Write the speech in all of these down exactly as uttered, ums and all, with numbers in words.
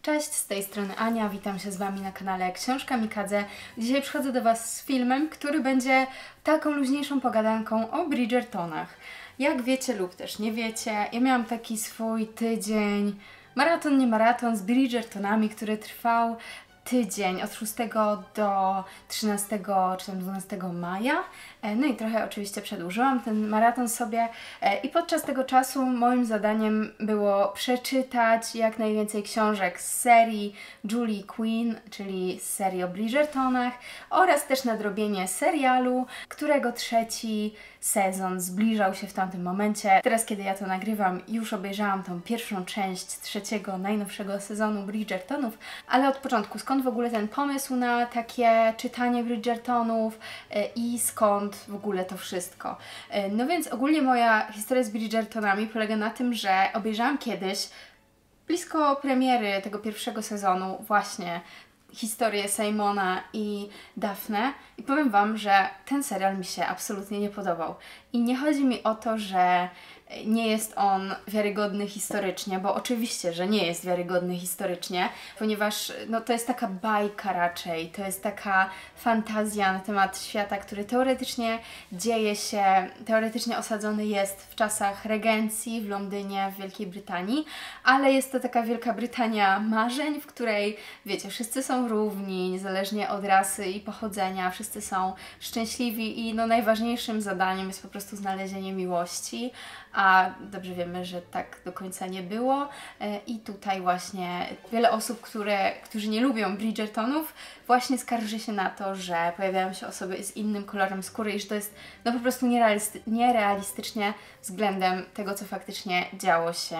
Cześć, z tej strony Ania, witam się z Wami na kanale Książka Mikadze. Dzisiaj przychodzę do Was z filmem, który będzie taką luźniejszą pogadanką o Bridgertonach. Jak wiecie lub też nie wiecie, ja miałam taki swój tydzień, maraton, nie maraton, z Bridgertonami, który trwał tydzień od szóstego do trzynastego czy tam dwunastego maja. No i trochę oczywiście przedłużyłam ten maraton sobie i podczas tego czasu moim zadaniem było przeczytać jak najwięcej książek z serii Julie Quinn, czyli z serii o Bridgertonach, oraz też nadrobienie serialu, którego trzeci sezon zbliżał się w tamtym momencie. Teraz, kiedy ja to nagrywam, już obejrzałam tą pierwszą część trzeciego, najnowszego sezonu Bridgertonów, ale od początku, skąd w ogóle ten pomysł na takie czytanie Bridgertonów i skąd w ogóle to wszystko. No więc ogólnie moja historia z Bridgertonami polega na tym, że obejrzałam kiedyś, blisko premiery tego pierwszego sezonu, właśnie historię Simona i Daphne i powiem Wam, że ten serial mi się absolutnie nie podobał. I nie chodzi mi o to, że nie jest on wiarygodny historycznie, bo oczywiście, że nie jest wiarygodny historycznie, ponieważ no, to jest taka bajka raczej, to jest taka fantazja na temat świata, który teoretycznie dzieje się, teoretycznie osadzony jest w czasach regencji w Londynie, w Wielkiej Brytanii, ale jest to taka Wielka Brytania marzeń, w której, wiecie, wszyscy są równi, niezależnie od rasy i pochodzenia, wszyscy są szczęśliwi i no, najważniejszym zadaniem jest po prostu znalezienie miłości, a dobrze wiemy, że tak do końca nie było i tutaj właśnie wiele osób, które, którzy nie lubią Bridgertonów, właśnie skarży się na to, że pojawiają się osoby z innym kolorem skóry i że to jest no po prostu nierealisty nierealistycznie względem tego, co faktycznie działo się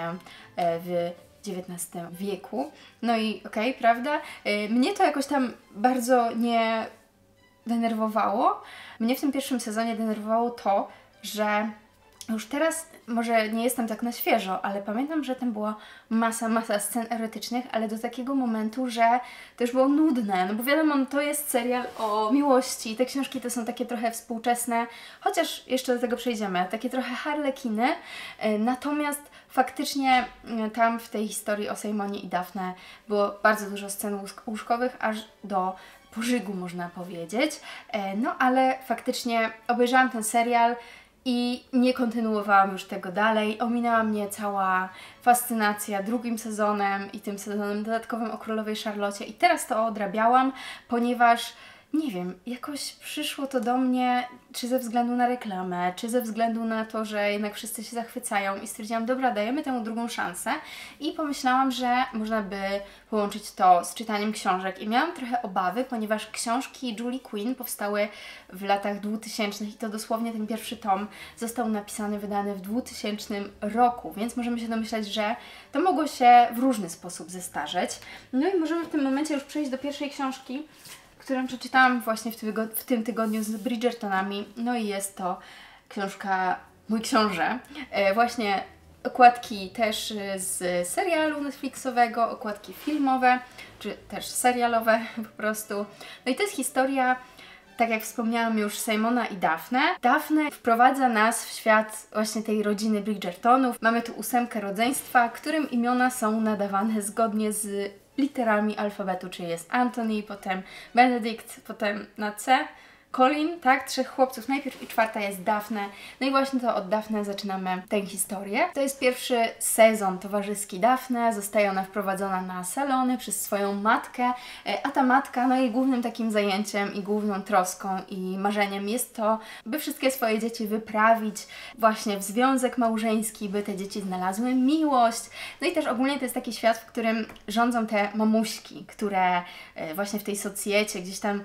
w dziewiętnastym wieku. No i okej, okay, prawda? Mnie to jakoś tam bardzo nie denerwowało. Mnie w tym pierwszym sezonie denerwowało to, że już teraz może nie jestem tak na świeżo, ale pamiętam, że tam była masa, masa scen erotycznych, ale do takiego momentu, że to już było nudne, no bo wiadomo, no to jest serial o miłości, te książki to są takie trochę współczesne, chociaż jeszcze do tego przejdziemy, takie trochę harlekiny, natomiast faktycznie tam w tej historii o Simonie i Daphne było bardzo dużo scen łóżkowych, aż do pożygu można powiedzieć, no ale faktycznie obejrzałam ten serial i nie kontynuowałam już tego dalej. Ominęła mnie cała fascynacja drugim sezonem i tym sezonem dodatkowym o Królowej Charlotte i teraz to odrabiałam, ponieważ nie wiem, jakoś przyszło to do mnie, czy ze względu na reklamę, czy ze względu na to, że jednak wszyscy się zachwycają i stwierdziłam, dobra, dajemy temu drugą szansę i pomyślałam, że można by połączyć to z czytaniem książek i miałam trochę obawy, ponieważ książki Julie Quinn powstały w latach dwutysięcznych i to dosłownie ten pierwszy tom został napisany, wydany w dwutysięcznym roku, więc możemy się domyślać, że to mogło się w różny sposób zestarzeć. No i możemy w tym momencie już przejść do pierwszej książki, którą przeczytałam właśnie w, tygo w tym tygodniu z Bridgertonami. No i jest to książka Mój Książę. E, właśnie okładki też z serialu Netflixowego, okładki filmowe, czy też serialowe po prostu. No i to jest historia, tak jak wspomniałam już, Simona i Daphne. Daphne wprowadza nas w świat właśnie tej rodziny Bridgertonów. Mamy tu ósemkę rodzeństwa, którym imiona są nadawane zgodnie z literami alfabetu, czyli jest Anthony, potem Benedict, potem na C, Colin, tak? Trzech chłopców najpierw i czwarta jest Daphne. No i właśnie to od Daphne zaczynamy tę historię. To jest pierwszy sezon towarzyski Daphne. Zostaje ona wprowadzona na salony przez swoją matkę, a ta matka, no jej głównym takim zajęciem i główną troską i marzeniem jest to, by wszystkie swoje dzieci wyprawić właśnie w związek małżeński, by te dzieci znalazły miłość. No i też ogólnie to jest taki świat, w którym rządzą te mamuśki, które właśnie w tej socjecie gdzieś tam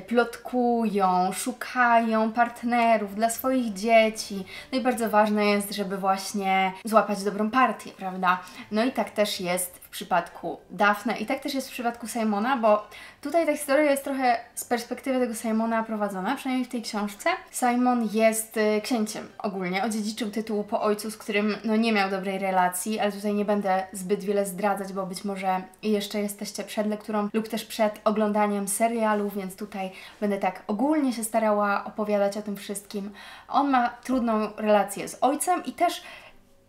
plotkują, szukają partnerów dla swoich dzieci. No i bardzo ważne jest, żeby właśnie złapać dobrą partię, prawda? No i tak też jest w przypadku Daphne i tak też jest w przypadku Simona, bo tutaj ta historia jest trochę z perspektywy tego Simona prowadzona, przynajmniej w tej książce. Simon jest y, księciem ogólnie, odziedziczył tytuł po ojcu, z którym no, nie miał dobrej relacji, ale tutaj nie będę zbyt wiele zdradzać, bo być może jeszcze jesteście przed lekturą lub też przed oglądaniem serialu, więc tutaj będę tak ogólnie się starała opowiadać o tym wszystkim. On ma trudną relację z ojcem i też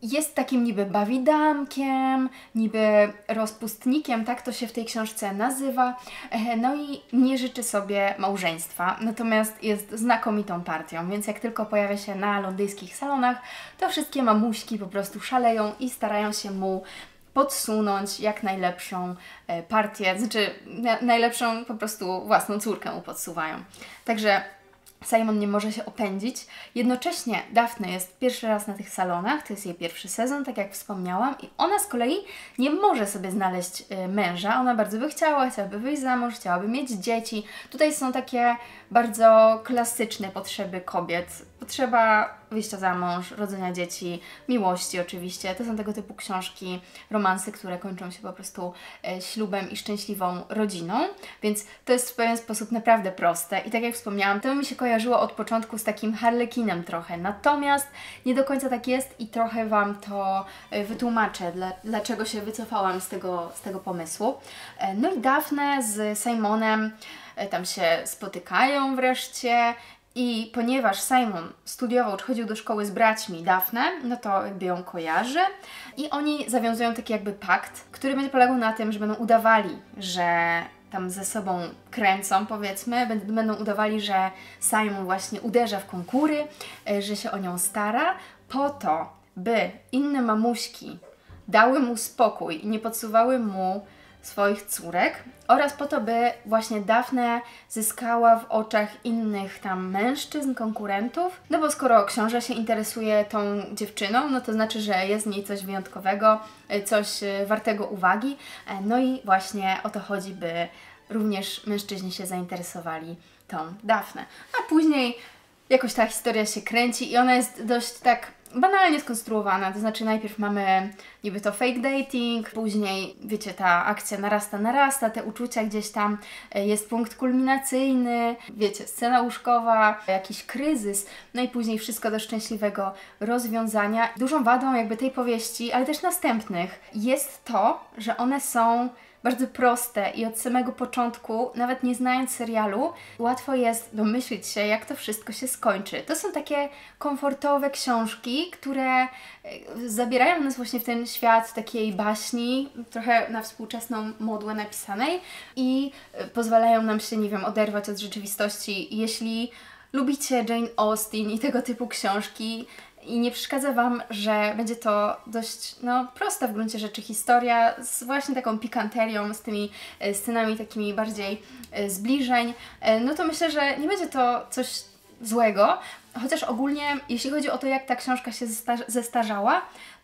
jest takim niby bawidamkiem, niby rozpustnikiem, tak to się w tej książce nazywa, no i nie życzy sobie małżeństwa, natomiast jest znakomitą partią, więc jak tylko pojawia się na londyńskich salonach, to wszystkie mamuśki po prostu szaleją i starają się mu podsunąć jak najlepszą partię, znaczy na, najlepszą po prostu własną córkę mu podsuwają. Także Simon nie może się opędzić. Jednocześnie Daphne jest pierwszy raz na tych salonach, to jest jej pierwszy sezon, tak jak wspomniałam, i ona z kolei nie może sobie znaleźć y, męża. Ona bardzo by chciała, chciałaby wyjść za mąż, chciałaby mieć dzieci. Tutaj są takie bardzo klasyczne potrzeby kobiet. Potrzeba wyjścia za mąż, rodzenia dzieci, miłości oczywiście. To są tego typu książki, romansy, które kończą się po prostu e, ślubem i szczęśliwą rodziną, więc to jest w pewien sposób naprawdę proste i tak jak wspomniałam, to mi się kojarzyło od początku z takim harlekinem trochę, natomiast nie do końca tak jest i trochę Wam to e, wytłumaczę, dla, dlaczego się wycofałam z tego, z tego pomysłu. E, no i Daphne z Simonem e, tam się spotykają wreszcie. I ponieważ Simon studiował, czy chodził do szkoły z braćmi Daphne, no to jakby ją kojarzy i oni zawiązują taki jakby pakt, który będzie polegał na tym, że będą udawali, że tam ze sobą kręcą, powiedzmy, będą udawali, że Simon właśnie uderza w konkury, że się o nią stara, po to, by inne mamuśki dały mu spokój i nie podsuwały mu swoich córek oraz po to, by właśnie Daphne zyskała w oczach innych tam mężczyzn, konkurentów, no bo skoro książę się interesuje tą dziewczyną, no to znaczy, że jest w niej coś wyjątkowego, coś wartego uwagi, no i właśnie o to chodzi, by również mężczyźni się zainteresowali tą Daphne. A później jakoś ta historia się kręci i ona jest dość tak banalnie skonstruowana, to znaczy najpierw mamy niby to fake dating, później wiecie, ta akcja narasta, narasta, te uczucia gdzieś tam, jest punkt kulminacyjny, wiecie, scena łóżkowa, jakiś kryzys, no i później wszystko do szczęśliwego rozwiązania. Dużą wadą jakby tej powieści, ale też następnych jest to, że one są bardzo proste i od samego początku, nawet nie znając serialu, łatwo jest domyślić się, jak to wszystko się skończy. To są takie komfortowe książki, które zabierają nas właśnie w ten świat takiej baśni, trochę na współczesną modłę napisanej i pozwalają nam się, nie wiem, oderwać od rzeczywistości. Jeśli lubicie Jane Austen i tego typu książki, i nie przeszkadza Wam, że będzie to dość no, prosta w gruncie rzeczy historia z właśnie taką pikanterią, z tymi e, scenami takimi bardziej e, zbliżeń, e, no to myślę, że nie będzie to coś złego, chociaż ogólnie jeśli chodzi o to, jak ta książka się zestar- zestarzała,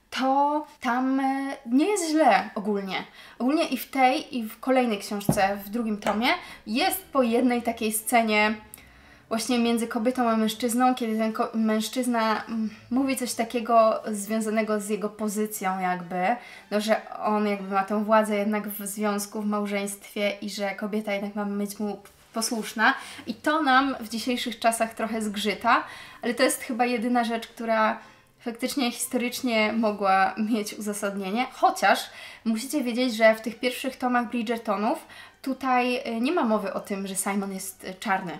to tam e, nie jest źle ogólnie. Ogólnie i w tej, i w kolejnej książce, w drugim tomie, jest po jednej takiej scenie właśnie między kobietą a mężczyzną, kiedy ten mężczyzna mm, mówi coś takiego związanego z jego pozycją jakby, no, że on jakby ma tę władzę jednak w związku, w małżeństwie i że kobieta jednak ma być mu posłuszna i to nam w dzisiejszych czasach trochę zgrzyta, ale to jest chyba jedyna rzecz, która faktycznie historycznie mogła mieć uzasadnienie, chociaż musicie wiedzieć, że w tych pierwszych tomach Bridgertonów tutaj nie ma mowy o tym, że Simon jest czarny.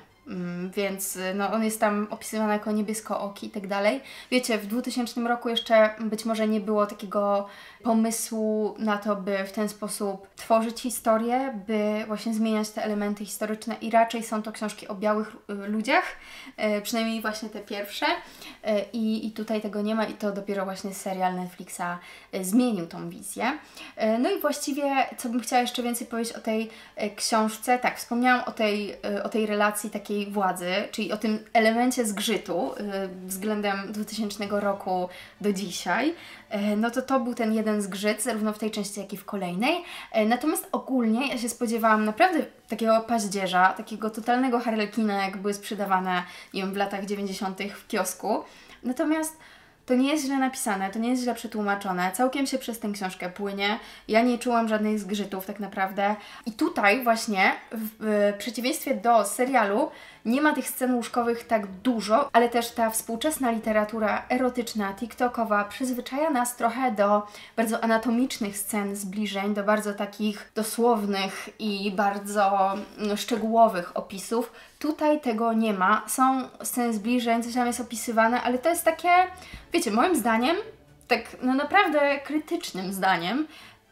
Więc no, on jest tam opisywany jako niebieskooki i tak dalej. Wiecie, w dwutysięcznym roku jeszcze być może nie było takiego pomysłu na to, by w ten sposób tworzyć historię, by właśnie zmieniać te elementy historyczne i raczej są to książki o białych ludziach, przynajmniej właśnie te pierwsze i, i tutaj tego nie ma i to dopiero właśnie serial Netflixa zmienił tą wizję. No i właściwie, co bym chciała jeszcze więcej powiedzieć o tej książce, tak, wspomniałam o tej, o tej relacji takiej władzy, czyli o tym elemencie zgrzytu względem dwutysięcznego roku do dzisiaj, no to to był ten jeden zgrzyt, zarówno w tej części, jak i w kolejnej. Natomiast ogólnie ja się spodziewałam naprawdę takiego paździerza, takiego totalnego harlekina, jak były sprzedawane, nie wiem, w latach dziewięćdziesiątych w kiosku. Natomiast to nie jest źle napisane, to nie jest źle przetłumaczone, całkiem się przez tę książkę płynie, ja nie czułam żadnych zgrzytów tak naprawdę. I tutaj właśnie, w, w przeciwieństwie do serialu, nie ma tych scen łóżkowych tak dużo, ale też ta współczesna literatura erotyczna, tiktokowa przyzwyczaja nas trochę do bardzo anatomicznych scen zbliżeń, do bardzo takich dosłownych i bardzo no, szczegółowych opisów. Tutaj tego nie ma. Są sceny zbliżeń, coś tam jest opisywane, ale to jest takie, wiecie, moim zdaniem tak no naprawdę krytycznym zdaniem,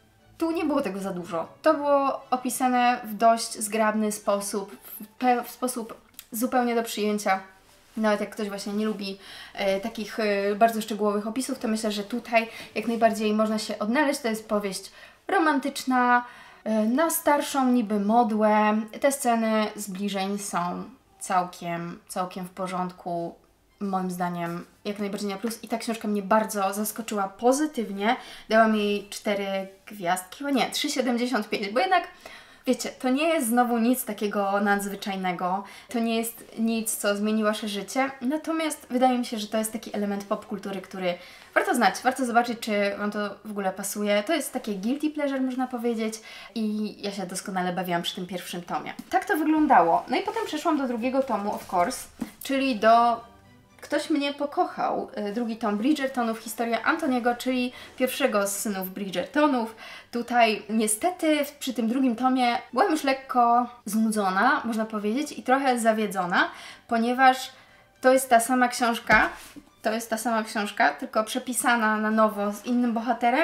tu nie było tego za dużo. To było opisane w dość zgrabny sposób, w, w sposób zupełnie do przyjęcia. Nawet jak ktoś właśnie nie lubi e, takich e, bardzo szczegółowych opisów, to myślę, że tutaj jak najbardziej można się odnaleźć. To jest powieść romantyczna, e, na starszą niby modłę. Te sceny zbliżeń są całkiem, całkiem w porządku. Moim zdaniem jak najbardziej na plus i ta książka mnie bardzo zaskoczyła pozytywnie. Dałam jej cztery gwiazdki, chyba nie, trzy siedemdziesiąt pięć, bo jednak wiecie, to nie jest znowu nic takiego nadzwyczajnego, to nie jest nic, co zmieni Wasze życie, natomiast wydaje mi się, że to jest taki element popkultury, który warto znać, warto zobaczyć, czy Wam to w ogóle pasuje. To jest takie guilty pleasure, można powiedzieć, i ja się doskonale bawiłam przy tym pierwszym tomie. Tak to wyglądało. No i potem przeszłam do drugiego tomu, of course, czyli do Ktoś mnie pokochał, drugi tom Bridgertonów, historia Antoniego, czyli pierwszego z synów Bridgertonów. Tutaj niestety przy tym drugim tomie byłam już lekko znudzona, można powiedzieć, i trochę zawiedzona, ponieważ to jest ta sama książka, to jest ta sama książka, tylko przepisana na nowo z innym bohaterem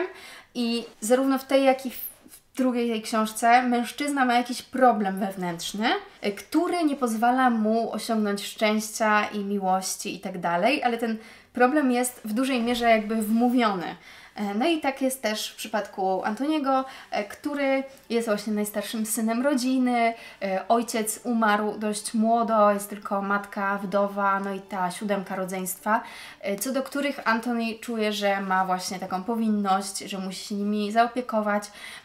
i zarówno w tej, jak i w W drugiej tej książce mężczyzna ma jakiś problem wewnętrzny, który nie pozwala mu osiągnąć szczęścia i miłości i tak dalej, ale ten problem jest w dużej mierze jakby wmówiony. No i tak jest też w przypadku Antoniego, który jest właśnie najstarszym synem rodziny. Ojciec umarł dość młodo, jest tylko matka, wdowa, no i ta siódemka rodzeństwa, co do których Antoni czuje, że ma właśnie taką powinność, że musi się nimi zaopiekować.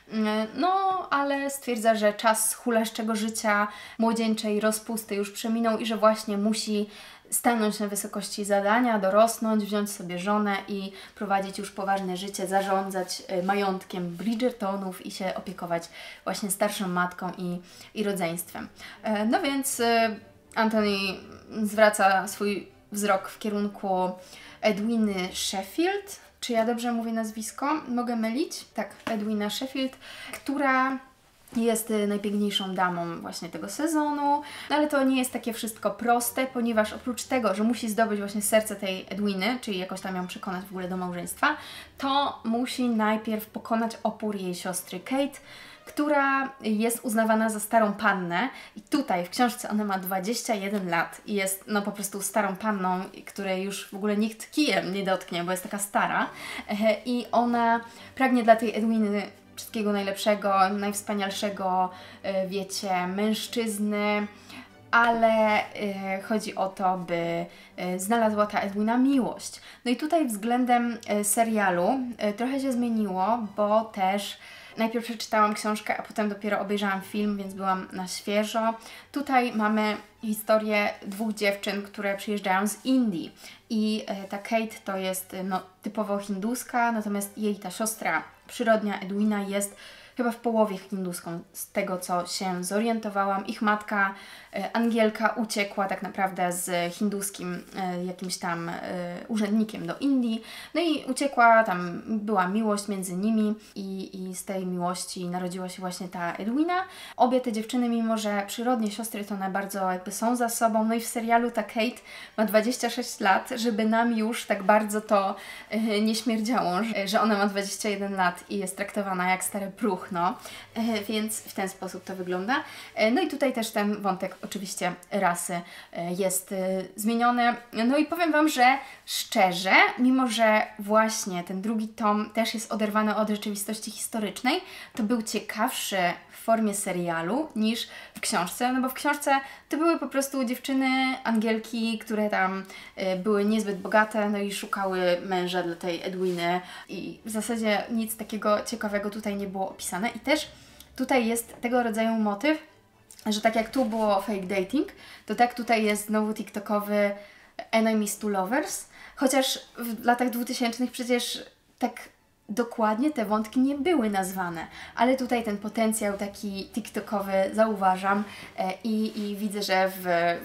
No, ale stwierdza, że czas hulaszczego życia, młodzieńczej rozpusty już przeminął i że właśnie musi stanąć na wysokości zadania, dorosnąć, wziąć sobie żonę i prowadzić już poważne życie, zarządzać majątkiem Bridgertonów i się opiekować właśnie starszą matką i, i rodzeństwem. No więc Antony zwraca swój wzrok w kierunku Edwiny Sheffield. Czy ja dobrze mówię nazwisko? Mogę mylić? Tak, Edwina Sheffield, która jest najpiękniejszą damą właśnie tego sezonu, no ale to nie jest takie wszystko proste, ponieważ oprócz tego, że musi zdobyć właśnie serce tej Edwiny, czyli jakoś tam ją przekonać w ogóle do małżeństwa, to musi najpierw pokonać opór jej siostry Kate, która jest uznawana za starą pannę i tutaj w książce ona ma dwadzieścia jeden lat i jest no po prostu starą panną, której już w ogóle nikt kijem nie dotknie, bo jest taka stara i ona pragnie dla tej Edwiny wszystkiego najlepszego, najwspanialszego, wiecie, mężczyzny, ale y, chodzi o to, by y, znalazła ta Edwina miłość. No i tutaj względem y, serialu y, trochę się zmieniło, bo też najpierw przeczytałam książkę, a potem dopiero obejrzałam film, więc byłam na świeżo. Tutaj mamy historię dwóch dziewczyn, które przyjeżdżają z Indii i y, ta Kate to jest y, no, typowo hinduska, natomiast jej ta siostra przyrodnia Edwina jest chyba w połowie hinduską, z tego co się zorientowałam. Ich matka, e, Angielka, uciekła tak naprawdę z hinduskim e, jakimś tam e, urzędnikiem do Indii. No i uciekła, tam była miłość między nimi i, i z tej miłości narodziła się właśnie ta Edwina. Obie te dziewczyny, mimo że przyrodnie siostry, to one bardzo jakby są za sobą. No i w serialu ta Kate ma dwadzieścia sześć lat, żeby nam już tak bardzo to e, nie śmierdziało, że, że ona ma dwadzieścia jeden lat i jest traktowana jak stary pruch. No, e, więc w ten sposób to wygląda. E, no i tutaj też ten wątek oczywiście rasy e, jest e, zmieniony. No i powiem Wam, że szczerze, mimo że właśnie ten drugi tom też jest oderwany od rzeczywistości historycznej, to był ciekawszy w formie serialu niż w książce, no bo w książce to były po prostu dziewczyny, Angielki, które tam y, były niezbyt bogate, no i szukały męża dla tej Edwiny i w zasadzie nic takiego ciekawego tutaj nie było opisane i też tutaj jest tego rodzaju motyw, że tak jak tu było fake dating, to tak tutaj jest znowu tiktokowy enemies to lovers, chociaż w latach dwutysięcznych przecież tak dokładnie te wątki nie były nazwane, ale tutaj ten potencjał taki tiktokowy zauważam e, i, i widzę, że w,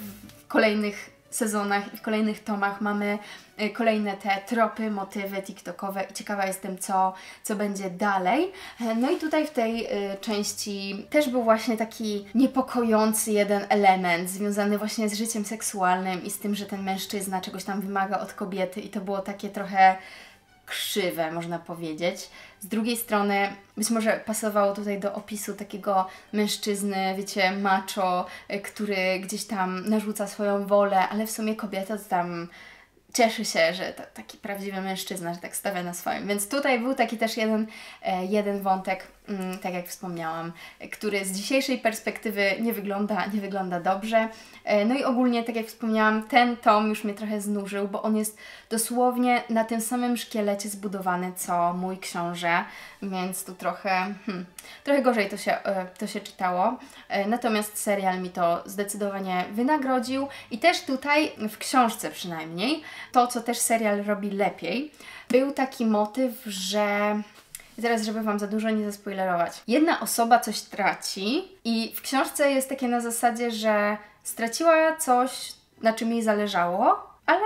w kolejnych sezonach i w kolejnych tomach mamy e, kolejne te tropy, motywy tiktokowe i ciekawa jestem, co, co będzie dalej. E, no i tutaj w tej e, części też był właśnie taki niepokojący jeden element związany właśnie z życiem seksualnym i z tym, że ten mężczyzna czegoś tam wymaga od kobiety i to było takie trochę krzywe, można powiedzieć. Z drugiej strony być może pasowało tutaj do opisu takiego mężczyzny, wiecie, macho, który gdzieś tam narzuca swoją wolę, ale w sumie kobieta to tam cieszy się, że to taki prawdziwy mężczyzna, że tak stawia na swoim. Więc tutaj był taki też jeden, jeden wątek, tak jak wspomniałam, który z dzisiejszej perspektywy nie wygląda, nie wygląda dobrze. No i ogólnie, tak jak wspomniałam, ten tom już mnie trochę znużył, bo on jest dosłownie na tym samym szkielecie zbudowany, co mój książę, więc tu trochę, hmm, trochę gorzej to się, to się czytało. Natomiast serial mi to zdecydowanie wynagrodził i też tutaj, w książce przynajmniej, to, co też serial robi lepiej, był taki motyw, że... I teraz, żeby Wam za dużo nie zaspoilerować. Jedna osoba coś traci i w książce jest takie na zasadzie, że straciła coś, na czym jej zależało, ale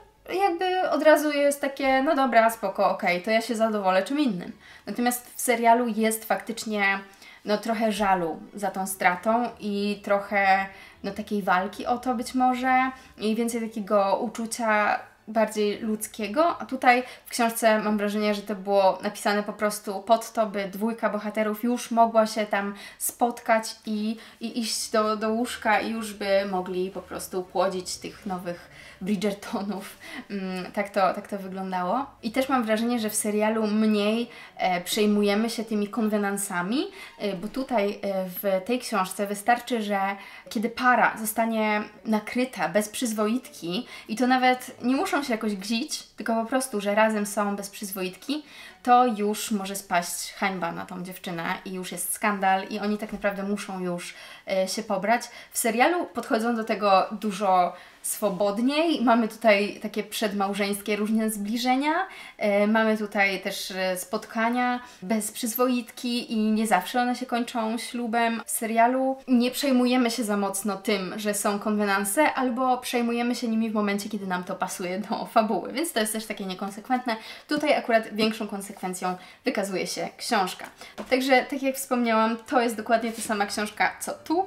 jakby od razu jest takie, no dobra, spoko, okej, to ja się zadowolę czym innym. Natomiast w serialu jest faktycznie no trochę żalu za tą stratą i trochę no takiej walki o to być może i więcej takiego uczucia bardziej ludzkiego, a tutaj w książce mam wrażenie, że to było napisane po prostu pod to, by dwójka bohaterów już mogła się tam spotkać i, i iść do, do łóżka i już by mogli po prostu płodzić tych nowych Bridgertonów. Mm, tak, to, tak to wyglądało. I też mam wrażenie, że w serialu mniej e, przejmujemy się tymi konwenansami, e, bo tutaj e, w tej książce wystarczy, że kiedy para zostanie nakryta bez przyzwoitki i to nawet nie muszą się jakoś gzić, tylko po prostu, że razem są bez przyzwoitki, to już może spaść hańba na tą dziewczynę i już jest skandal i oni tak naprawdę muszą już e, się pobrać. W serialu podchodzą do tego dużo swobodniej. Mamy tutaj takie przedmałżeńskie różne zbliżenia, e, mamy tutaj też e, spotkania bez przyzwoitki i nie zawsze one się kończą ślubem. W serialu nie przejmujemy się za mocno tym, że są konwenanse, albo przejmujemy się nimi w momencie, kiedy nam to pasuje do fabuły, więc to jest też takie niekonsekwentne. Tutaj akurat większą konsekwencją wykazuje się książka. Także, tak jak wspomniałam, to jest dokładnie ta sama książka, co tu.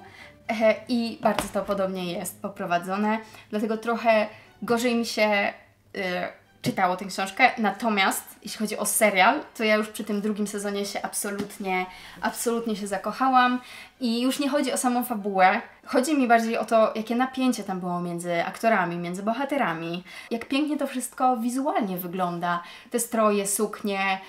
I bardzo to podobnie jest poprowadzone, dlatego trochę gorzej mi się y, czytało tę książkę, natomiast jeśli chodzi o serial, to ja już przy tym drugim sezonie się absolutnie, absolutnie się zakochałam i już nie chodzi o samą fabułę, chodzi mi bardziej o to, jakie napięcie tam było między aktorami, między bohaterami, jak pięknie to wszystko wizualnie wygląda, te stroje, suknie,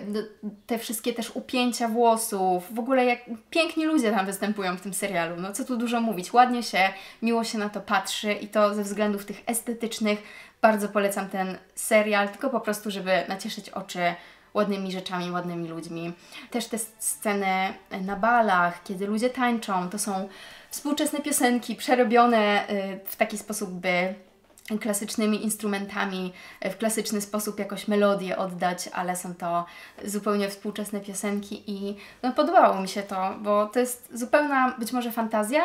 te wszystkie też upięcia włosów, w ogóle jak piękni ludzie tam występują w tym serialu, no co tu dużo mówić, ładnie się, miło się na to patrzy i to ze względów tych estetycznych bardzo polecam ten serial, tylko po prostu, żeby nacieszyć oczy ładnymi rzeczami, ładnymi ludźmi. Też te sceny na balach, kiedy ludzie tańczą, to są współczesne piosenki przerobione w taki sposób, by klasycznymi instrumentami w klasyczny sposób jakoś melodię oddać, ale są to zupełnie współczesne piosenki i no, podobało mi się to, bo to jest zupełna być może fantazja,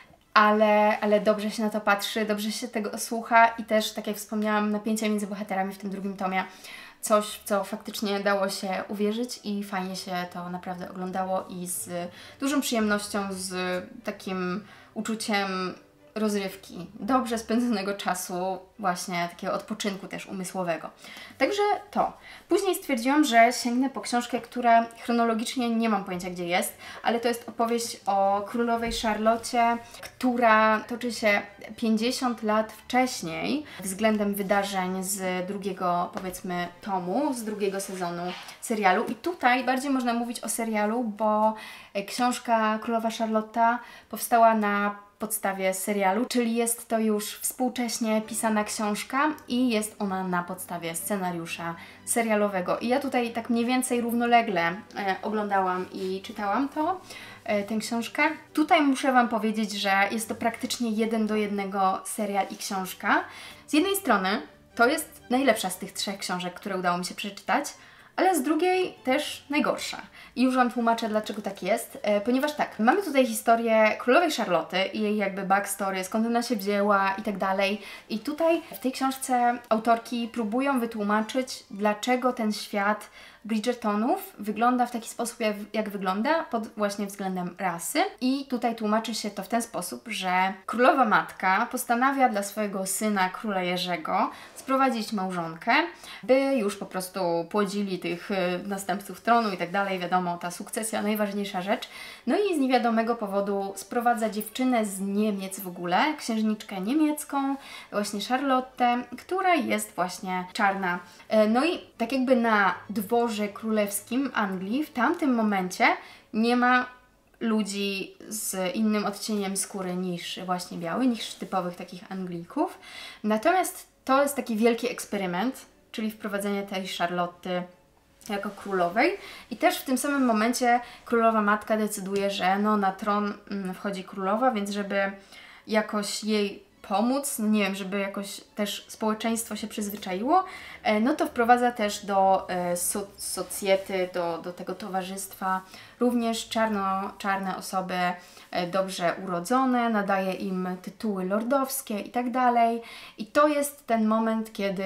ale, ale dobrze się na to patrzy, dobrze się tego słucha i też, tak jak wspomniałam, napięcie między bohaterami w tym drugim tomie, coś, w co faktycznie dało się uwierzyć i fajnie się to naprawdę oglądało i z dużą przyjemnością, z takim uczuciem rozrywki, dobrze spędzonego czasu, właśnie takiego odpoczynku też umysłowego. Także to. Później stwierdziłam, że sięgnę po książkę, która chronologicznie nie mam pojęcia gdzie jest, ale to jest opowieść o królowej Charlotte, która toczy się pięćdziesiąt lat wcześniej względem wydarzeń z drugiego, powiedzmy, tomu, z drugiego sezonu serialu. I tutaj bardziej można mówić o serialu, bo książka Królowa Charlotta powstała na podstawie serialu, czyli jest to już współcześnie pisana książka i jest ona na podstawie scenariusza serialowego. I ja tutaj tak mniej więcej równolegle e, oglądałam i czytałam to, e, tę książkę. Tutaj muszę Wam powiedzieć, że jest to praktycznie jeden do jednego serial i książka. Z jednej strony to jest najlepsza z tych trzech książek, które udało mi się przeczytać, ale z drugiej też najgorsza. I już Wam tłumaczę, dlaczego tak jest, e, ponieważ tak, mamy tutaj historię królowej Charlotte i jej jakby backstory, skąd ona się wzięła i tak dalej. I tutaj w tej książce autorki próbują wytłumaczyć, dlaczego ten świat Bridgertonów wygląda w taki sposób, jak, jak wygląda pod właśnie względem rasy. I tutaj tłumaczy się to w ten sposób, że królowa matka postanawia dla swojego syna, króla Jerzego, sprowadzić małżonkę, by już po prostu płodzili tych następców tronu i tak dalej. Wiadomo, ta sukcesja, najważniejsza rzecz. No i z niewiadomego powodu sprowadza dziewczynę z Niemiec w ogóle, księżniczkę niemiecką, właśnie Charlotte, która jest właśnie czarna. No i tak jakby na dworze królewskim Anglii w tamtym momencie nie ma ludzi z innym odcieniem skóry niż właśnie biały, niż typowych takich Anglików. Natomiast to jest taki wielki eksperyment, czyli wprowadzenie tej Charlotty jako królowej i też w tym samym momencie królowa matka decyduje, że no na tron wchodzi królowa, więc żeby jakoś jej pomóc, no nie wiem, żeby jakoś też społeczeństwo się przyzwyczaiło, no to wprowadza też do so socjety, do, do tego towarzystwa również czarno, czarne osoby dobrze urodzone, nadaje im tytuły lordowskie i tak dalej. I to jest ten moment, kiedy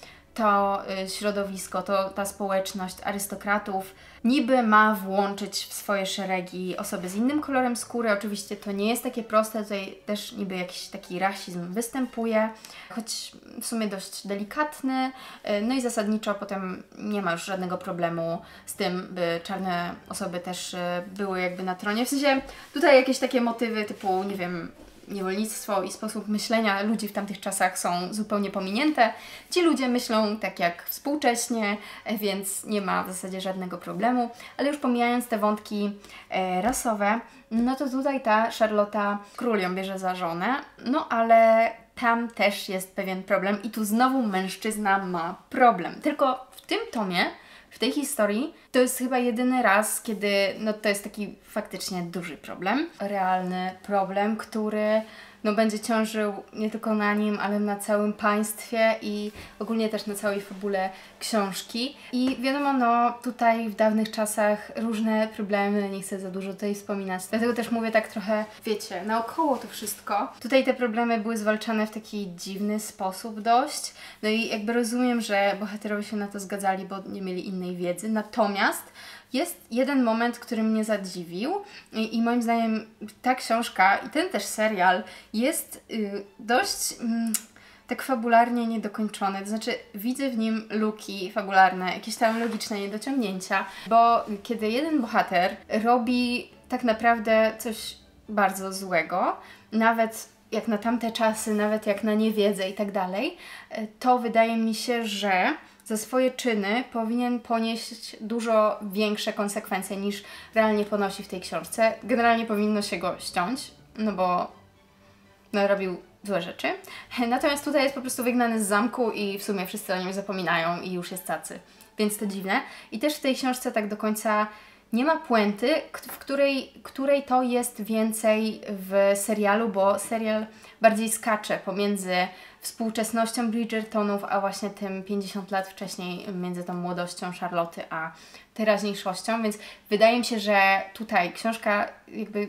to środowisko, to ta społeczność arystokratów niby ma włączyć w swoje szeregi osoby z innym kolorem skóry. Oczywiście to nie jest takie proste, tutaj też niby jakiś taki rasizm występuje, choć w sumie dość delikatny. No i zasadniczo potem nie ma już żadnego problemu z tym, by czarne osoby też były jakby na tronie. W sensie tutaj jakieś takie motywy typu, nie wiem, niewolnictwo i sposób myślenia ludzi w tamtych czasach są zupełnie pominięte. Ci ludzie myślą tak jak współcześnie, więc nie ma w zasadzie żadnego problemu. Ale już pomijając te wątki e, rasowe, no to tutaj ta Charlotta, król ją bierze za żonę, no ale tam też jest pewien problem i tu znowu mężczyzna ma problem. Tylko w tym tomie, w tej historii, to jest chyba jedyny raz, kiedy no to jest taki faktycznie duży problem. Realny problem, który no będzie ciążył nie tylko na nim, ale na całym państwie i ogólnie też na całej fabule książki. I wiadomo, no tutaj w dawnych czasach różne problemy, nie chcę za dużo tutaj wspominać, dlatego też mówię tak trochę, wiecie, naokoło to wszystko. Tutaj te problemy były zwalczane w taki dziwny sposób dość, no i jakby rozumiem, że bohaterowie się na to zgadzali, bo nie mieli innej wiedzy, natomiast jest jeden moment, który mnie zadziwił i, i moim zdaniem ta książka i ten też serial jest y, dość y, tak fabularnie niedokończony. To znaczy widzę w nim luki fabularne, jakieś tam logiczne niedociągnięcia, bo kiedy jeden bohater robi tak naprawdę coś bardzo złego, nawet jak na tamte czasy, nawet jak na niewiedzę i tak dalej, to wydaje mi się, że za swoje czyny powinien ponieść dużo większe konsekwencje niż realnie ponosi w tej książce. Generalnie powinno się go ściąć, no bo no, robił złe rzeczy. Natomiast tutaj jest po prostu wygnany z zamku i w sumie wszyscy o nim zapominają i już jest tacy. Więc to dziwne. I też w tej książce tak do końca nie ma puenty, w której, której to jest więcej w serialu, bo serial bardziej skacze pomiędzy współczesnością Bridgertonów, a właśnie tym pięćdziesiąt lat wcześniej między tą młodością Charlotty a teraźniejszością, więc wydaje mi się, że tutaj książka jakby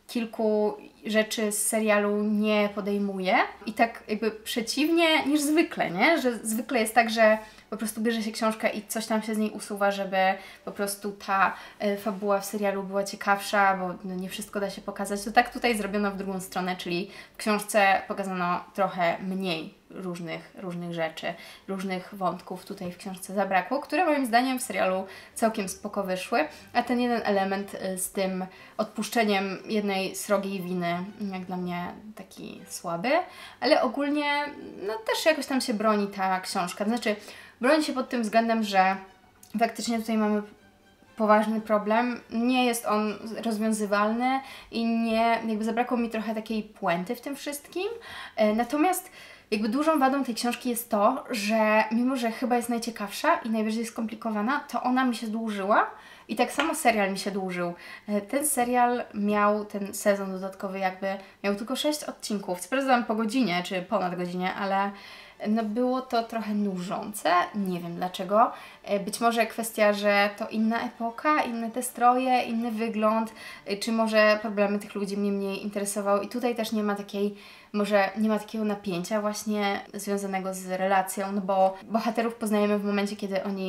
kilku rzeczy z serialu nie podejmuje i tak jakby przeciwnie niż zwykle, nie? Że zwykle jest tak, że po prostu bierze się książkę i coś tam się z niej usuwa, żeby po prostu ta y, fabuła w serialu była ciekawsza, bo no, nie wszystko da się pokazać. To tak tutaj zrobiono w drugą stronę, czyli w książce pokazano trochę mniej różnych, różnych rzeczy, różnych wątków tutaj w książce zabrakło, które moim zdaniem w serialu całkiem spoko wyszły, a ten jeden element y, z tym odpuszczeniem jednej srogiej winy jak dla mnie taki słaby, ale ogólnie no też jakoś tam się broni ta książka, znaczy broni się pod tym względem, że faktycznie tutaj mamy poważny problem, nie jest on rozwiązywalny i nie, jakby zabrakło mi trochę takiej puenty w tym wszystkim, natomiast jakby dużą wadą tej książki jest to, że mimo, że chyba jest najciekawsza i najbardziej skomplikowana, to ona mi się dłużyła i tak samo serial mi się dłużył. Ten serial miał, ten sezon dodatkowy jakby, miał tylko sześć odcinków, sprawdzałam po godzinie, czy ponad godzinie, ale no było to trochę nużące, nie wiem dlaczego. Być może kwestia, że to inna epoka, inne te stroje, inny wygląd, czy może problemy tych ludzi mnie mniej interesowały i tutaj też nie ma takiej, może nie ma takiego napięcia właśnie związanego z relacją, no bo bohaterów poznajemy w momencie, kiedy oni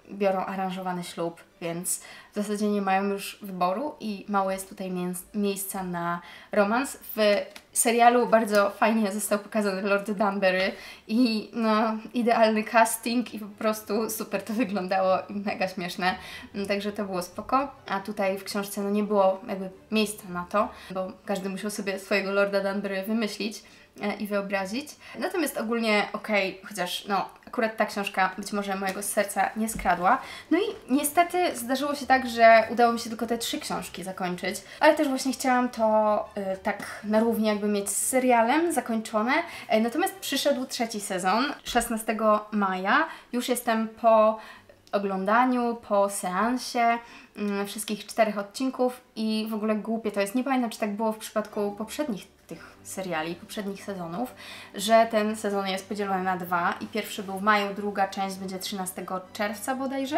biorą aranżowany ślub, więc w zasadzie nie mają już wyboru i mało jest tutaj miejsca na romans. W serialu bardzo fajnie został pokazany Lord Danbury i no, idealny casting i po prostu super to wyglądało i mega śmieszne, także to było spoko. A tutaj w książce no, nie było jakby miejsca na to, bo każdy musiał sobie swojego Lorda Danbury wymyślić i wyobrazić. Natomiast ogólnie okej, okay, chociaż no akurat ta książka być może mojego serca nie skradła. No i niestety zdarzyło się tak, że udało mi się tylko te trzy książki zakończyć, ale też właśnie chciałam to y, tak na równi jakby mieć z serialem zakończone. Y, natomiast przyszedł trzeci sezon, szesnastego maja. Już jestem po oglądaniu, po seansie y, wszystkich czterech odcinków i w ogóle głupie to jest. Nie pamiętam, czy tak było w przypadku poprzednich tych seriali, poprzednich sezonów, że ten sezon jest podzielony na dwa i pierwszy był w maju, druga część będzie trzynastego czerwca bodajże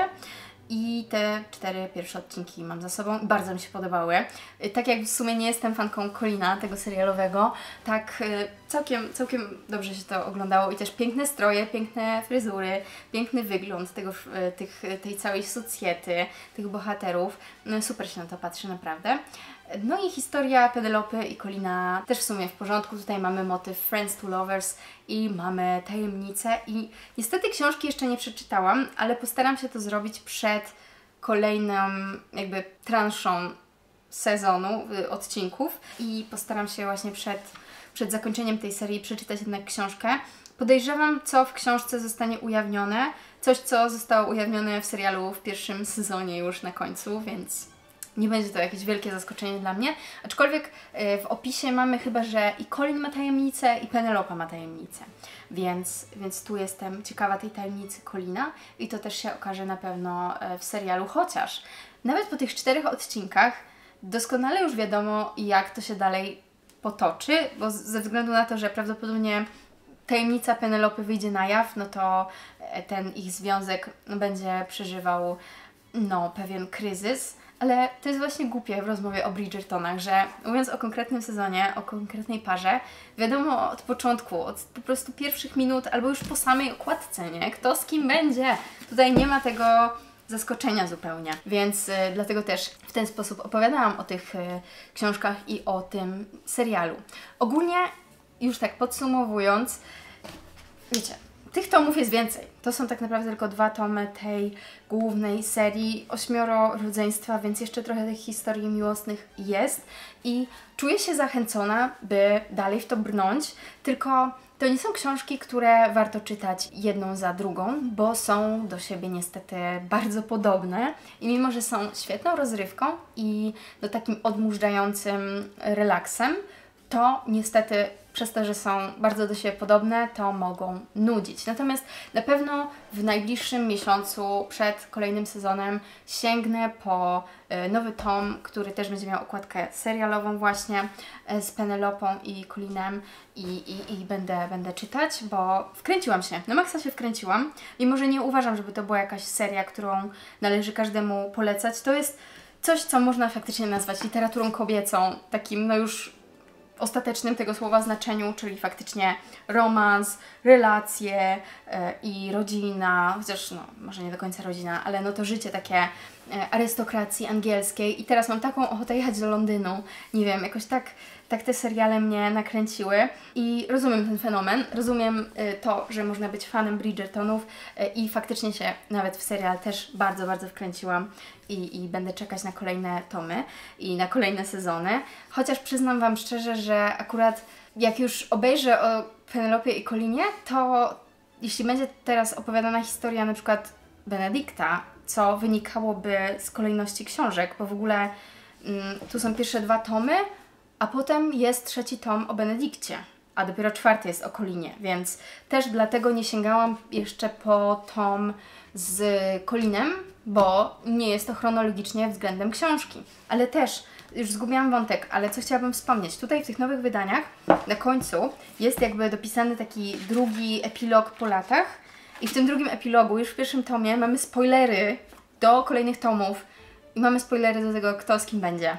i te cztery pierwsze odcinki mam za sobą i bardzo mi się podobały. Tak jak w sumie nie jestem fanką Collina, tego serialowego, tak całkiem, całkiem dobrze się to oglądało i też piękne stroje, piękne fryzury, piękny wygląd tego, tych, tej całej socjety, tych bohaterów. No, super się na to patrzy, naprawdę. No i historia Penelopy i Collina też w sumie w porządku. Tutaj mamy motyw Friends to Lovers i mamy tajemnicę i niestety książki jeszcze nie przeczytałam, ale postaram się to zrobić przed kolejną jakby transzą sezonu, y, odcinków i postaram się właśnie przed, przed zakończeniem tej serii przeczytać jednak książkę. Podejrzewam, co w książce zostanie ujawnione, coś co zostało ujawnione w serialu w pierwszym sezonie już na końcu, więc nie będzie to jakieś wielkie zaskoczenie dla mnie, aczkolwiek w opisie mamy chyba, że i Collin ma tajemnicę i Penelopa ma tajemnicę, więc, więc tu jestem ciekawa tej tajemnicy Collina i to też się okaże na pewno w serialu, chociaż nawet po tych czterech odcinkach doskonale już wiadomo, jak to się dalej potoczy, bo ze względu na to, że prawdopodobnie tajemnica Penelopy wyjdzie na jaw, no to ten ich związek będzie przeżywał no, pewien kryzys. Ale to jest właśnie głupie w rozmowie o Bridgertonach, że mówiąc o konkretnym sezonie, o konkretnej parze, wiadomo od początku, od po prostu pierwszych minut, albo już po samej okładce, nie? Kto z kim będzie. Tutaj nie ma tego zaskoczenia zupełnie, więc y, dlatego też w ten sposób opowiadałam o tych y, książkach i o tym serialu. Ogólnie, już tak podsumowując, wiecie, tych tomów jest więcej. To są tak naprawdę tylko dwa tomy tej głównej serii Ośmioro rodzeństwa, więc jeszcze trochę tych historii miłosnych jest i czuję się zachęcona, by dalej w to brnąć, tylko to nie są książki, które warto czytać jedną za drugą, bo są do siebie niestety bardzo podobne i mimo, że są świetną rozrywką i no, takim odmurzającym relaksem, to niestety przez to, że są bardzo do siebie podobne, to mogą nudzić. Natomiast na pewno w najbliższym miesiącu przed kolejnym sezonem sięgnę po y, nowy tom, który też będzie miał okładkę serialową właśnie y, z Penelopą i Collinem i, i, i będę, będę czytać, bo wkręciłam się, na maksa się wkręciłam. Mimo, że nie uważam, żeby to była jakaś seria, którą należy każdemu polecać. To jest coś, co można faktycznie nazwać literaturą kobiecą, takim no już ostatecznym tego słowa znaczeniu, czyli faktycznie romans, relacje yy, i rodzina, chociaż no, może nie do końca rodzina, ale no to życie takie yy, arystokracji angielskiej i teraz mam taką ochotę jechać do Londynu, nie wiem, jakoś tak, tak te seriale mnie nakręciły i rozumiem ten fenomen, rozumiem yy, to, że można być fanem Bridgertonów yy, i faktycznie się nawet w serial też bardzo, bardzo wkręciłam i, i będę czekać na kolejne tomy i na kolejne sezony, chociaż przyznam Wam szczerze, że akurat jak już obejrzę o Penelopie i Collinie, to jeśli będzie teraz opowiadana historia na przykład Benedykta, co wynikałoby z kolejności książek, bo w ogóle mm, tu są pierwsze dwa tomy, a potem jest trzeci tom o Benedykcie, a dopiero czwarty jest o Collinie, więc też dlatego nie sięgałam jeszcze po tom z Collinem, bo nie jest to chronologicznie względem książki. Ale też, już zgubiłam wątek, ale co chciałabym wspomnieć, tutaj w tych nowych wydaniach na końcu jest jakby dopisany taki drugi epilog po latach i w tym drugim epilogu, już w pierwszym tomie, mamy spoilery do kolejnych tomów i mamy spoilery do tego, kto z kim będzie.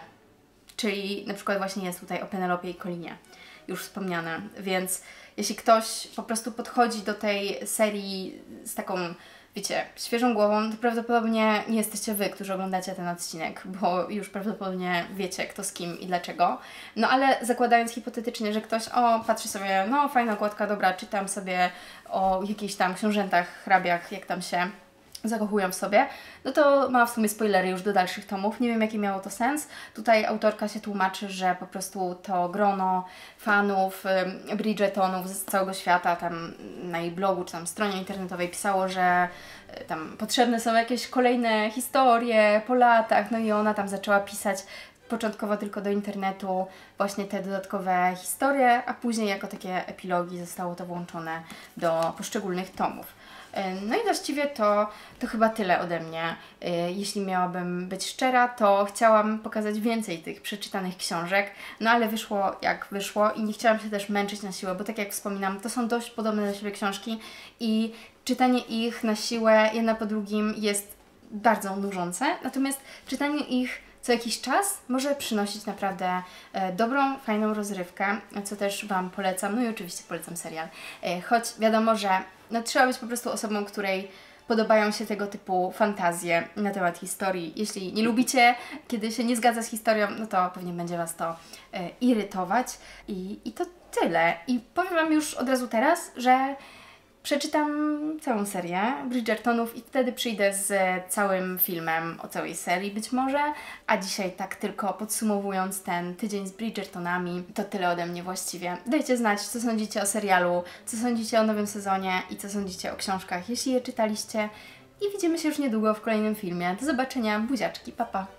Czyli na przykład właśnie jest tutaj o Penelopie i Collinie, już wspomniane, więc jeśli ktoś po prostu podchodzi do tej serii z taką, wiecie, świeżą głową, to prawdopodobnie nie jesteście wy, którzy oglądacie ten odcinek, bo już prawdopodobnie wiecie kto z kim i dlaczego. No ale zakładając hipotetycznie, że ktoś, o, patrzy sobie, no fajna okładka, dobra, czytam sobie o jakichś tam książętach, hrabiach, jak tam się zakochują w sobie, no to ma w sumie spoilery już do dalszych tomów. Nie wiem, jaki miało to sens. Tutaj autorka się tłumaczy, że po prostu to grono fanów Bridgertonów z całego świata, tam na jej blogu czy tam stronie internetowej pisało, że tam potrzebne są jakieś kolejne historie po latach, no i ona tam zaczęła pisać początkowo tylko do internetu właśnie te dodatkowe historie, a później jako takie epilogi zostało to włączone do poszczególnych tomów. No i właściwie to, to chyba tyle ode mnie. Jeśli miałabym być szczera, to chciałam pokazać więcej tych przeczytanych książek, no ale wyszło jak wyszło i nie chciałam się też męczyć na siłę, bo tak jak wspominam, to są dość podobne do siebie książki i czytanie ich na siłę, jedna po drugim, jest bardzo nużące, natomiast czytanie ich co jakiś czas może przynosić naprawdę e, dobrą, fajną rozrywkę, co też Wam polecam. No i oczywiście polecam serial. E, choć wiadomo, że no, trzeba być po prostu osobą, której podobają się tego typu fantazje na temat historii. Jeśli nie lubicie, kiedy się nie zgadza z historią, no to pewnie będzie Was to e, irytować. I, I to tyle. I powiem Wam już od razu teraz, że przeczytam całą serię Bridgertonów i wtedy przyjdę z całym filmem o całej serii być może. A dzisiaj tak tylko podsumowując ten tydzień z Bridgertonami, to tyle ode mnie właściwie. Dajcie znać, co sądzicie o serialu, co sądzicie o nowym sezonie i co sądzicie o książkach, jeśli je czytaliście. I widzimy się już niedługo w kolejnym filmie. Do zobaczenia, buziaczki, pa pa!